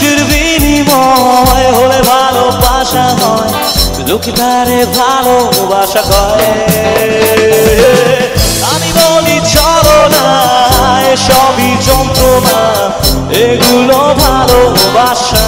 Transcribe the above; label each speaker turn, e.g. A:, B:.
A: বৃষ্টির বিনিময় হলে ভালোবাসা হয়, লোকে তারে ভালোবাসা কয়। আমি বলি চলো না, সবই যন্ত্রণা, এগুলো ভালোবাসা